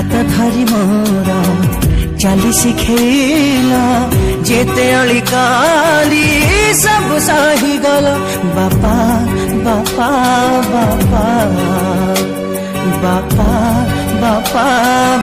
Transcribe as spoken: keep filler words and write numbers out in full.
हाथ धरी मोर चली शिखेला जेते अली काली सब सही गल बापा बापा बापा बापा बापा